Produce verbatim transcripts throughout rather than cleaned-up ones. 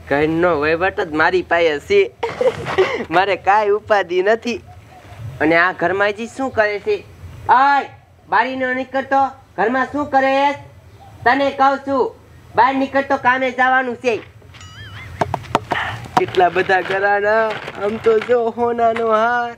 ઘરનો વહીવટ જ મારી પાસે છે, મારે કાંઈ ઉપાધિ નથી. અને આ ઘરમાં જી શું કરે છે? આય બારી નો નીકળતો, ઘરમાં શું કરે? તને કહું છું બહાર નીકળતો, કામે જવાનું છે. કેટલા બધા ઘરાના, આમ તો જો હોનાનો હાર.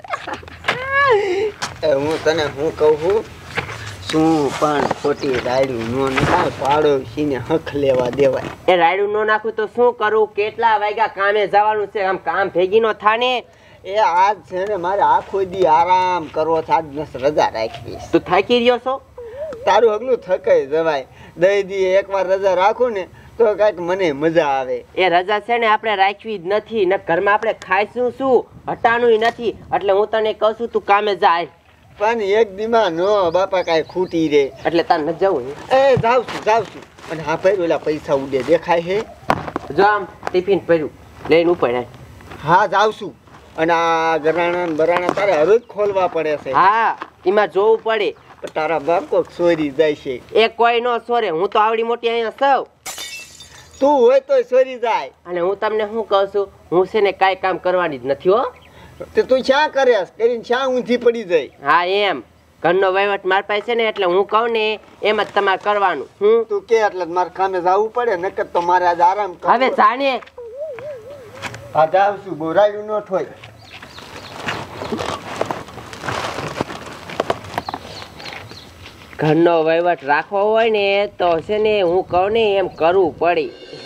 હું તને હું કહું છું, શું પણ ખોટી રાયડું નો નાખ, પાડોશીને હક લેવા દેવાય. એ રાયડું નો નાખું તો શું કરું? કેટલા વાગ્યા કામે જવાનું છે, આમ કામ ભેગી નો થાને. એ આજ છે ને મારે આખો દી આરામ કરવો છે, આજ બસ રજા રાખવી. તું થાકી રહ્યો છો? તારું હગલું થકાઈ જવાય. દઈ દી એકવાર રજા રાખું ને તો કઈક મને મજા આવે. એ રજા છે ને આપણે રાખવી જ નથી, ને ઘરમાં આપણે ખાઈશું શું, હટાનું નથી. એટલે હું તને કહું છું તું કામે જાય. પણ એક દીમાં નો બાપા કઈ ખૂટી રે, એટલે તાર ન જવું. એ જાવ છું જાવ છું. અને હા ભાઈ ઓલા પૈસા ઉડે દેખાય છે? જો આમ ટિફિન પડ્યું લઈને ઉપર. હા જાવ છું. અને આ ગરાણા બરાણા તારે હરોજ ખોલવા પડે છે. હા એમાં જોવું પડે. તારા બાપ કોક ચોરી જાય છે. એ કોઈ નો સોરે, હું તો આવડી મોટી અહીંયા સૌ. તું હોય તો ચોરી જાય. અને હું તમને શું કહું છું, હું છે ને કાંઈ કામ કરવાની જ નથી હો. તે તું શા કરે કરીને શા ઊંધી પડી જાય? હા એમ ઘરનો વહીવટ માર પાસે છે ને, એટલે હું કહું ને એમ જ તમારે કરવાનું. હું તું કે એટલે મારે કામે જવું પડે, નકર તો મારે આજ આરામ કરવો. હવે જાણે હા જાવ છું, બોરાયું ન થોય. ઘરનો વહીવટ રાખવો હોય ને તો છે ને હું કહું ને એમ કરવું પડે.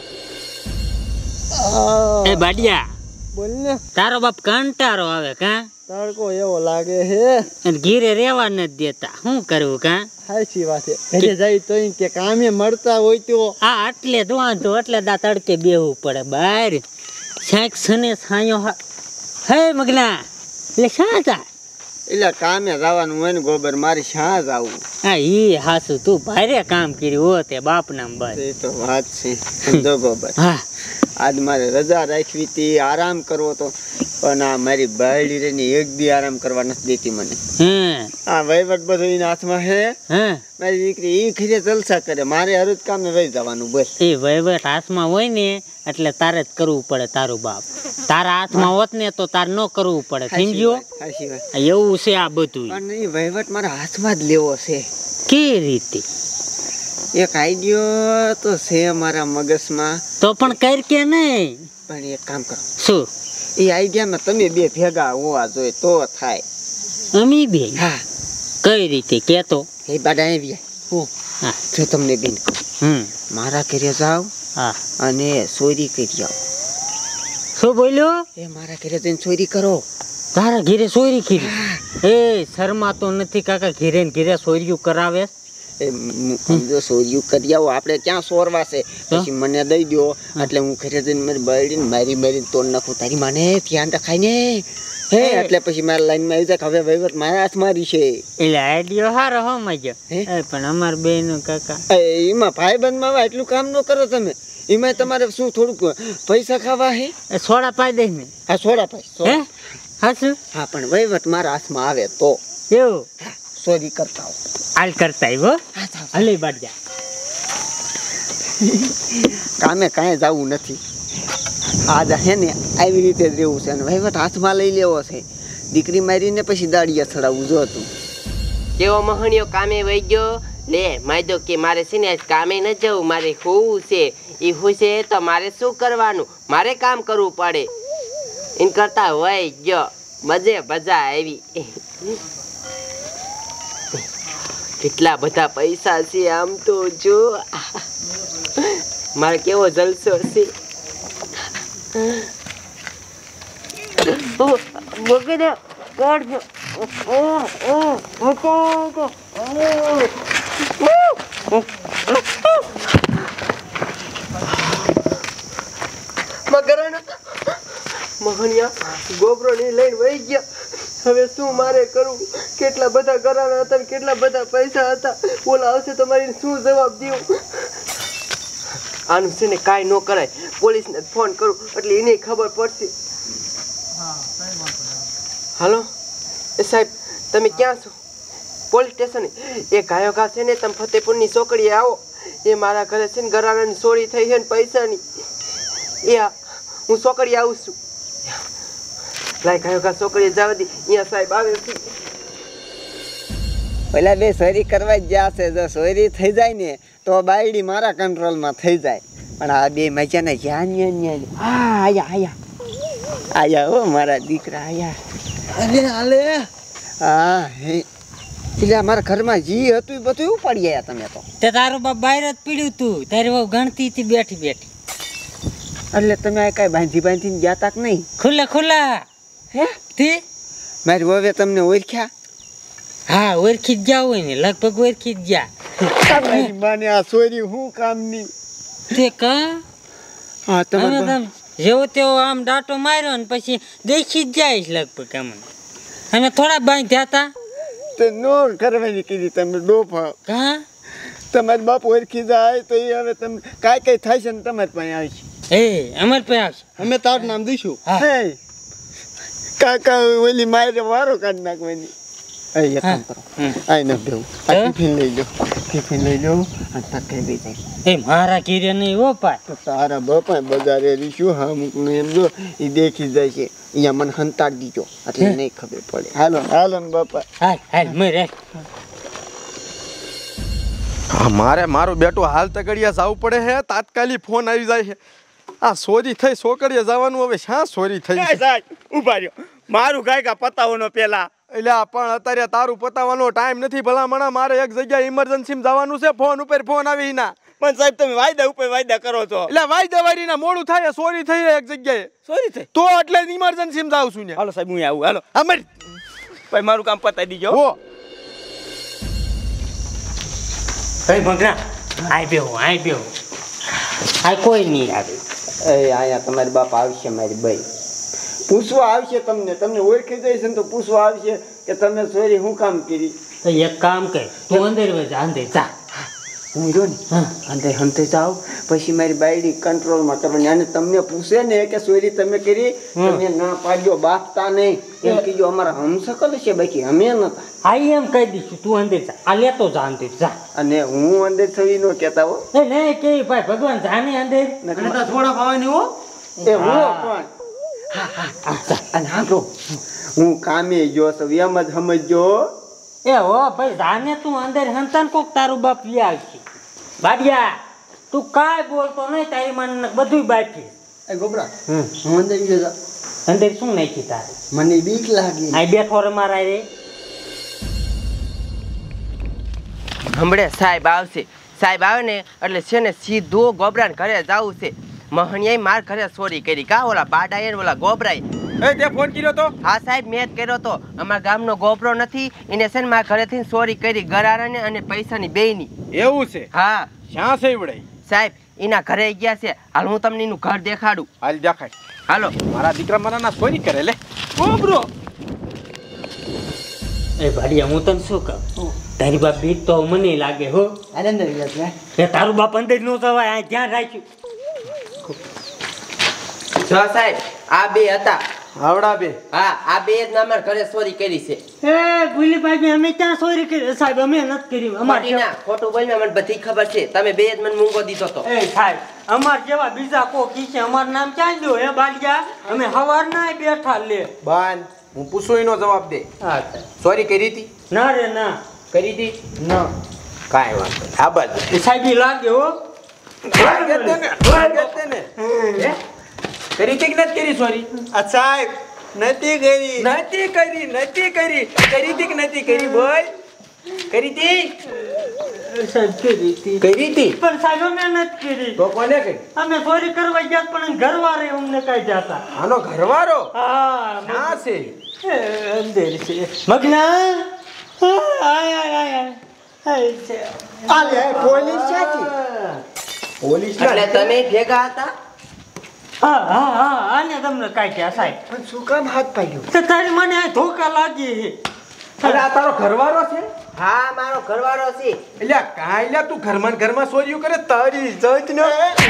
એ બાડિયા બોલ ને. તારો બાપ કંટારો આવે કા? તડકો એવો લાગે હે અને ઘીરે રેવા નથી દેતા, શું કરવું કા? સાચી વાત છે. ઘરે જાય તો કે કામે મળતા હોય તો આ આટલે જ વાંધો, એટલે દા તડકે બેહવું પડે બહાર. શાક સને છાયો. હે મગના એટલે શા તા? એટલે કામે જવાનું હોય ને ગોબર, મારે શા જવું? હા ઈ હાસુ, તું ભારે કામ કર્યું હો તે બાપ નામ બસ. એ તો વાત છે સમજો ગોબર. હા આજ મારે રજા રાખવી હતી, આરામ કરવો તો, પણ આ મારી બાયડી રે ને એક દી આરામ કરવા નથી દેતી મને. હે આ વહીવટ બધું એના હાથમાં હે. હે મારી દીકરી ઈ ખીરે જલસા કરે, મારે હર કામે વહી જવાનું બસ. એ વહીવટ હાથમાં હોય ને એટલે તારે જ કરવું પડે. તારું બાપ તારા હાથમાં હોત ને તો તારે ન કરવું પડે, સમજ્યો? સાચી વાત. એવું છે આ બધું. પણ એ વહીવટ મારા હાથમાં જ લેવો છે. કેવી રીતે? એક આઈડિયો તો છે મારા મગજમાં. તો પણ કર કે નહીં? પણ એક કામ કરો. શું? એ આઈડિયામાં તમે બે ભેગા હોવા જોઈએ તો થાય. અમી બે? હા. કઈ રીતે કેતો? એ બાડા આવી હું હા જો તમને બેન કહું, હમ મારા ઘરે જાવ હા અને ચોરી કરી આવો. શું બોલ્યો? એ મારા ઘરે જઈને ચોરી કરો. તારા ઘેરે ચોરી કરી? એ શર્મા તો નથી કાકા, ઘેરે ને ઘેરે ચોરીયું કરાવે. એ સમજો ચોરીયું કરી આવો, આપણે ક્યાં ચોરવા છે? પછી મને દઈ દો એટલે હું ઘરે જઈને મારી બાયડીને મારી મારીને તોડ નાખું. તારી માને ધ્યાન રખાય ને હે, એટલે પછી મારા લાઈનમાં આવી જાય. હવે વહીવટ મારા હાથમાં રહી છે. એટલે આઈડિયો હારો હો માજો. પણ અમાર બે નું કાકા એમાં ભાઈ બંધમાં એટલું કામ ન કરો તમે. એમાં તમારે શું થોડુંક પૈસા ખાવા હે? સોડા પાઈ દે ને. હા સોડા પાઈ. હે હાસુ? હા પણ વહીવટ મારા હાથમાં આવે તો એવું ચોરી કરતા હો. હાલ કરતા આવ્યો હલે બાડ્યા. કામે કાંઈ જવું નથી. આજ હે ને આવી રીતે જ રહેવું છે અને વહીવટ હાથમાં લઈ લેવો છે. દીકરી મારીને પછી દાડિયા ચડાવવું જો તું. કેવો મહણિયો કામે વહી ગયો. લે માયદો કે મારે છે ને આજ કામે ન જવું, મારે હોવું છે. એ હોય છે તો મારે શું કરવાનું, મારે કામ કરવું પડે. એમ કરતા વહી ગયો, મજે મજા આવી. કેટલા બધા પૈસા છે આમ તો જો. મારે કેવો જલસો છે. બગડે કાઢજો. મહણિયા ગોબરો ને લઈને વહી ગયા. હવે શું મારે કરવું? કેટલા બધા ઘરાણા હતા, કેટલા બધા પૈસા હતા. ઓલા આવશે તો મારી શું જવાબ દેવું? આનું છે ને કાંઈ ન કરાય, પોલીસને ફોન કરું એટલે એને ખબર પડશે. હાલો એ સાહેબ, તમે ક્યાં છો? Police station. એ ગાયો ઘા છે ને, તમે ફતેપુરની ચોકડીએ આવો. એ મારા ઘરે છે ને ઘરાણાની ચોરી થઈ છે ને પૈસાની. એ હું છોકરી આવું છું. લાય કયો કા છોકરી જવા દી, અહીંયા સાહેબ આવે છે. પેલા બે સોરી કરવા જ ગયા છે. જો સોરી થઈ જાય ને તો બાયડી મારા કંટ્રોલમાં થઈ જાય. પણ આ બે મજા ને જ્યાં ન્યા હા આયા આયા આયા હો મારા દીકરા આયા. અરે હાલે હા હે એટલે મારા ઘરમાં જી હતું એ બધું ઉપાડી આવ્યા તમે તો. તે તારું બાપ બહાર જ પીડ્યું તું, તારી બહુ ગણતી હતી બેઠી બેઠી. એટલે તમે આ કાંઈ બાંધી બાંધીને ગયા તા કે નહીં? ખુલ્લા ખુલ્લા હે તે મારી વવે તમને ઓળખ્યા? હા ઓળખી જ ગયા હોય ને, લગભગ ઓળખી જ ગયા. મારી માને આ સોરી હું કામની તે કા હા અમે તમે તમ જેવો તેવો આમ ડાટો માર્યો ને પછી દેખી જ જાય લગભગ અમને. અમે થોડા બાંધ્યા હતા. તો નો કરવાની કીધી તમે ડોફા. હા તમારી બાપ ઓળખી જાય તો એ હવે તમે કાંઈ કાંઈ થાય છે ને તમારી પાસે આવશે. એ અમાર પાસે આવશે. અમે તારું નામ દઈશું. હા. હે કાકા ઓલી મારે વારો કાઢી નાખવાની. એ એક કામ કરો આઈ ન બેવું આ હે? ટિફિન લઈ લો ટિફિન લઈ લો અને તકે બી જાય. એ મારા ઘીરે નહીં હો પાય. તો તારા બાપા બજારે રીશું હા મૂકનું એમ જો એ દેખી જાય છે. અહીંયા મને હંતાડી દીજો એટલે નહીં ખબર પડે. હાલો હાલો ને બાપા. હાલ હાલ મરે. હા મારે મારું બેટું હાલ તગડિયા જવું પડે છે. તાત્કાલિક ફોન આવી જાય છે. આ સોરી થઈ છોકરીએ જવાનું, હવે શા સોરી થઈ છે? સાહેબ ઉભા રહ્યો, મારું ગાય કા પતાવવાનો પેલા. એટલે આ પણ અત્યારે તારું પતાવવાનો ટાઈમ નથી ભલામણા. મારે એક જગ્યાએ ઇમરજન્સીમાં જવાનું છે. ફોન ઉપર ફોન આવી ના. પણ સાહેબ તમે વાયદા ઉપર વાયદા કરો છો. એટલે વાયદા વારીના મોડું થાય, સોરી થઈ એક જગ્યાએ સોરી થઈ તો એટલે ઇમરજન્સીમાં જાઉં છું ને. હાલો સાહેબ હું આવું. હાલો અમર ભાઈ મારું કામ પતાવી દીજો. હો ભાઈ મગના આય બેહો આય બેહો. આ કોઈ નહીં આવે. એ આયા તમારી બાપ આવશે મારી બાઈ પૂછવા આવશે તમને. તમને ઓળખી જાય છે ને તો પૂછવા આવશે કે તમે સોરી હું કામ કરી. તો એક કામ કર, તું અંદર વઈ જા, અંદર જા. હું જો ને હા અંદર હંતે જાઓ પછી મારી બાયડી કંટ્રોલમાં કરવાની. અને તમને પૂછે ને કે સોરી તમે કરી, તમે ના પાડ્યો બાપતા નહીં એમ કીધું. અમારા હમસકલ છે બાકી અમે નતા. આ એમ કહી દઈશું તું અંદર જા. આ લેતો જા અંદર જા. અને હું અંદર થવી નો કહેતા હો. એ નહીં કે ભાઈ ભગવાન જાને અંદર. થોડા ખાવાની હો એ હું પણ અને હાંભળો હું કામે ગયો છું એમ જ સમજજો. એ હો ભાઈ જાને તું અંદર હંતાન કોક તારું બાપ લઈ આવશે. બાડિયા તું કાંઈ બોલતો નહીં, તારી મને બધું બાકી. એ ગોબરા હું અંદર ગયો જા. અંદર શું નાખી તારે? મને બીક લાગી. આ બેઠો રે મારા રે. હમણે સાહેબ આવશે. સાહેબ આવે ને એટલે છે ને સીધો ગોબરાને ઘરે જવું છે. મહણિયાએ માર ઘરે ચોરી કરી. કા ઓલા બાડાએ ને ઓલા ગોબરાએ. એ તે ફોન કર્યો તો? હા સાહેબ મેં જ કર્યો તો. અમારા ગામનો ગોબરો નથી, એને છે ને મારા ઘરેથી ચોરી કરી, ગરારાને અને પૈસાની બેયની. એવું છે? હા શ્યાં છે ઈવડે? સાહેબ એના ઘરે ગયા છે. હાલ હું તમને એનું ઘર દેખાડું. હાલ દેખાય. હાલો. મારા દીકરા મારા ના સોરી કરે લે. ગોબરો એ ભાડિયા હું તને શું કહું, તારી બાપ બીક તો મને લાગે હો. અરે અંદર ગયા એ તારું બાપ અંદર નો જવાય, આ ધ્યાન રાખ્યું. જો સાહેબ આ બે હતા. આવડા બે? હા આ બે જ અમારા ઘરે ચોરી કરી છે. એ ભૂલી ભાઈ અમે ક્યાં ચોરી કરી? સાહેબ અમે નથી કરી. અમાર ના ખોટું બોલ્યા, મને બધી ખબર છે. તમે બે જ મને મૂંગો દીધો તો. એ સાહેબ અમાર જેવા બીજા કોકી છે, અમાર નામ ક્યાં દો હે બાડિયા? અમે હવાર ના બેઠા લે. બાન હું પૂછું એનો જવાબ દે. હા સોરી કરી હતી? ના રે ના કરી હતી? ના. કાંઈ વાંધો નહીં. આ બાજુ એ સાહેબ ઈ લાગે હો. લાગે તને? લાગે તને? હે? કરી હતી કે નથી કરી સોરી? આ સાહેબ નથી કરી. નથી કરી, નથી કરી. કરી હતી કે નથી કરી? બોલ. કરી હતી? સાહેબ કરી હતી. કરી હતી? પણ સાહેબ અમે નથી કરી. તો કોને કરી? અમે ચોરી કરવા ગયા પણ ઘરવાળે અમને કઈ જતા. આનો ઘરવાળો? હા ના છે. એ, અંદર છે મગના. આય આય આય આય છે. આલે પોલીસ સાથી પોલીસ એટલે તમે ભેગા હતા? હા હા હા આને તમને કાઢ્યા સાહેબ. પણ શું કામ હાથ પાડ્યો? તો તારી મને આ ધોકા લાગી છે. અરે આ તારો ઘરવાળો છે? હા મારો ઘરવાળો છે. એટલે કાંઈ લ્યા તું ઘરમાં ને ઘરમાં સોરીયું કરે તારી જત ને.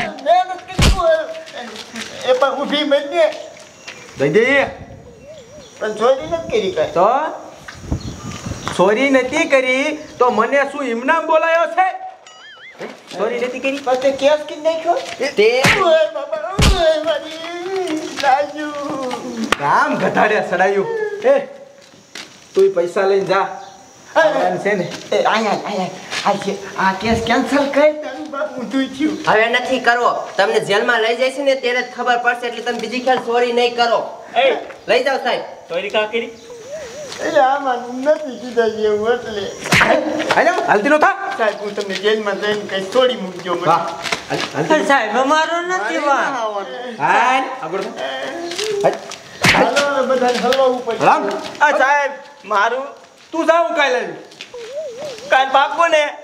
એ પણ ઊભી મને દઈ દે. પણ ચોરી નથી કરી કાંઈ. તો ચોરી નથી કરી તો મને શું ઇમનામ બોલાયો છે? ચોરી નથી કરી પછી કેસ કી નાખ્યો તે ઓય બાબા ઓય મારી આમ ગધાડ્યા સડાયું એ તું પૈસા લઈને જા આવવાનું છે ને એ આયા આયા આ છે આ કેસ કેન્સલ કર તારું બાપ ઊંધું થયું હવે નથી કરવો તમને જેલમાં લઈ જાય છે ને ત્યારે જ ખબર પડશે એટલે તમે બીજી ખ્યાલ સોરી નહીં કરો એ લઈ જાઓ સાહેબ ચોરી કા કરી એ આમાં નથી કીધા જેવું એટલે હાલો હાલતી નો થા સાહેબ હું તમને જેલમાં જઈને કઈ છોડી મૂકજો મને વાહ હાલતી સાહેબ અમારો નથી વા હાલ આગળ હાલો બધાને હલવાવું પડશે રામ આ સાહેબ મારું તું જાવ કાલે કાલ પાકો ને